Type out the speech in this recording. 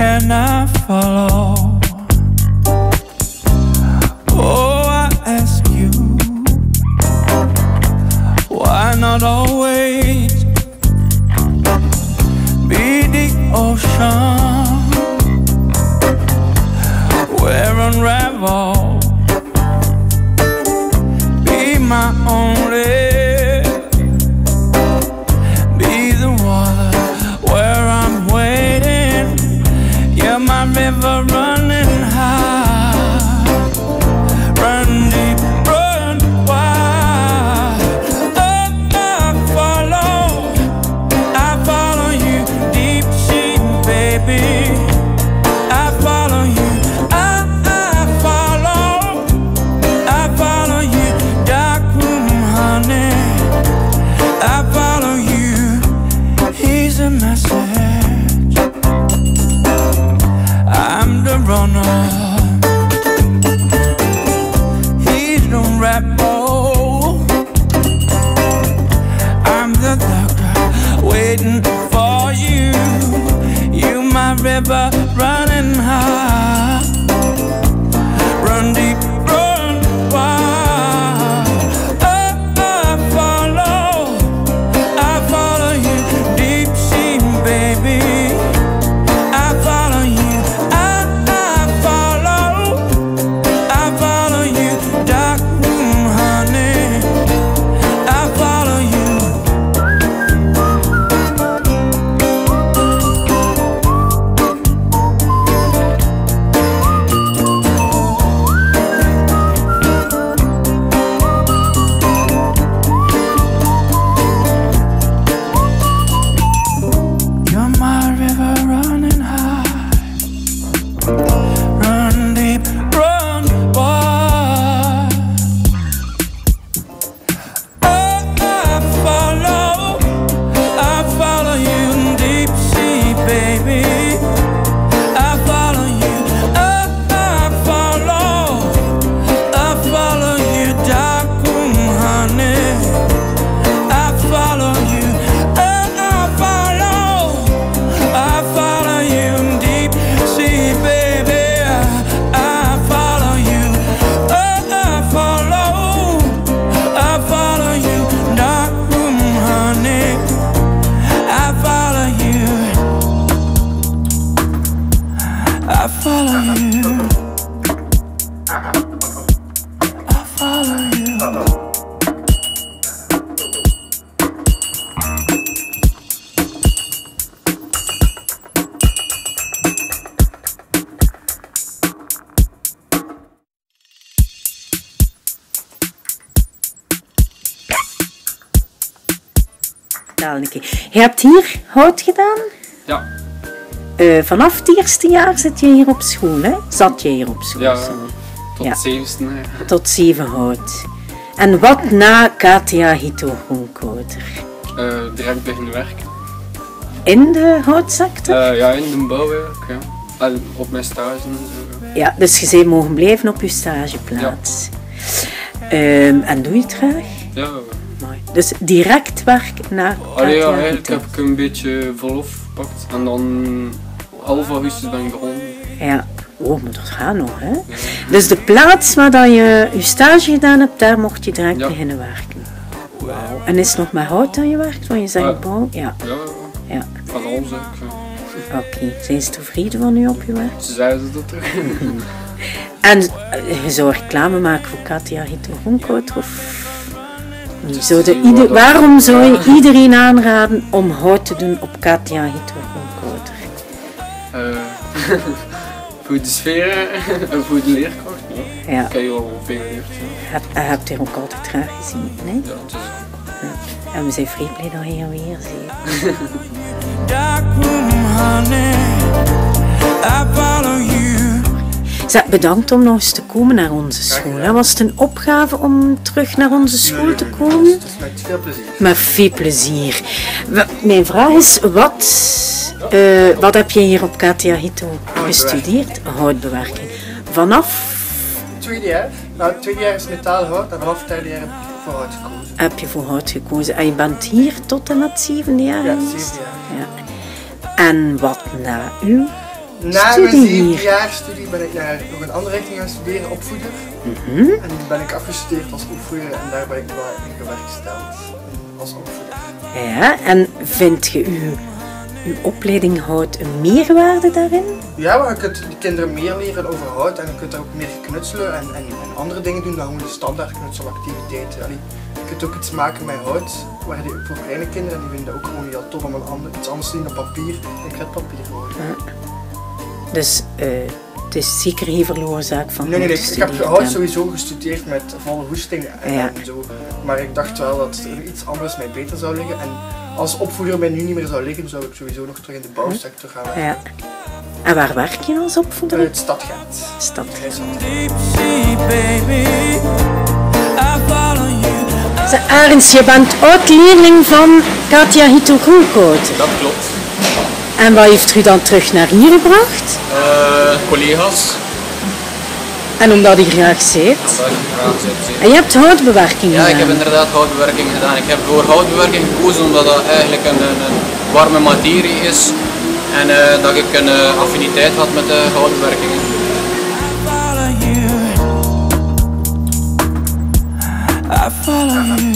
can I follow? Oh, I ask you, why not always be the ocean where unravel, be my only, be the water where I'm waiting. You're my river running high, run deep, run wide. Oh, I follow you, deep sea, baby. I follow you, I follow you, dark room, honey. I follow you, here's a message. I'm the runner, he's the rebel. I'm the doctor waiting for you. You my river running high, run deep, run wide. I follow you, deep sea, baby. I follow you, I follow you, dark room, honey. I follow you. You're my river running high, run deep, run wide. I follow you, deep sea, baby. I follow you, I follow you, dark room, honey. I follow you, I follow you, deep sea, baby. I follow you, I follow you, dark room, honey. I follow you, I follow you, I follow you. Je hebt hier hout gedaan? Ja. Vanaf het eerste jaar zit je hier op school, hè? Zat je hier op school? Ja, sorry. tot Ja. 7e. Tot 7 hout. En wat na KTA Hito Groenkoter? Direct beginnen werken. In de houtsector? Ja, in de bouw eigenlijk, ja. En op mijn stage en zo. Ja, dus je bent mogen blijven op je stageplaats. En doe je het graag? Ja. Mooi. Dus direct werk naar Allee, ja, KTA eigenlijk Hito. heb ik een beetje verlof gepakt. En dan half augustus ben ik begonnen. Ja. Oh, maar dat gaat nog, hè? Dus de plaats waar dat je stage gedaan hebt, daar mocht je direct beginnen werken. Wauw. En is het nog met hout dat je werkt? Want je zegt bouw? Ja. Ja. Van alles ook. Oké. Zijn ze tevreden van u op je werk? Ze zeiden dat terug. En je zou reclame maken voor KTA Hito Groenkoter of... Waarom zou je iedereen aanraden om hout te doen op KTA Hito Groenkoter? Voor de sfeer en voor de leerkracht. Ja. Kan je wel veel geleerd. Je hebt er ook altijd graag gezien, hè? Ja, het is ja. En we zijn vrij blij dat je hier weer ziet. Bedankt om nog eens te komen naar onze school. Was het een opgave om terug naar onze school te komen? Met veel plezier. Met veel plezier. Mijn vraag is, wat heb je hier op KTA Hito gestudeerd? Houtbewerking. Vanaf? Tweede jaar. Nou, het tweede jaar is metaalhout en vanaf het derde jaar heb ik voor hout gekozen. Heb je voor hout gekozen. En je bent hier tot en met 7e jaar? Ja, 7e jaar. Ja. En wat na uw Na studie mijn hier. 7 jaar studie ben ik naar nog een andere richting gaan studeren, opvoeder. En nu ben ik afgestudeerd als opvoeder en daar ben ik wel gewerkt gesteld als opvoeder. Ja, en vind je uw opleiding hout een meerwaarde daarin? Ja, maar je kunt de kinderen meer leren over hout en je kunt er ook meer knutselen en andere dingen doen dan gewoon de standaard knutselactiviteiten. Allee, je kunt ook iets maken met hout, voor kleine kinderen en die vinden dat ook gewoon heel tof om iets anders te doen op papier, en kretpapier gewoon. Dus het is zeker geen verloren zaak van Nee, hout ik te heb studeren. hout sowieso gestudeerd met volle hoesting en Ja. zo, maar ik dacht wel dat er iets anders mij beter zou liggen en als opvoeder mij nu niet meer zou liggen, zou ik sowieso nog terug in de bouwsector gaan werken. Ja. En waar werk je als opvoeder? Het stad Gent. Stad. Deep sea, baby. I follow you. Arends, je bent oud-leerling van Katja Hito-Groenkoot. Dat klopt. En wat heeft u dan terug naar hier gebracht? Collega's, En omdat u graag zit. dat ik graag zit. En je hebt houtbewerking Ja, gedaan. ik heb inderdaad houtbewerking gedaan. Ik heb voor houtbewerking gekozen omdat dat eigenlijk een warme materie is en dat ik een affiniteit had met de houtbewerkingen. I follow you. I follow you.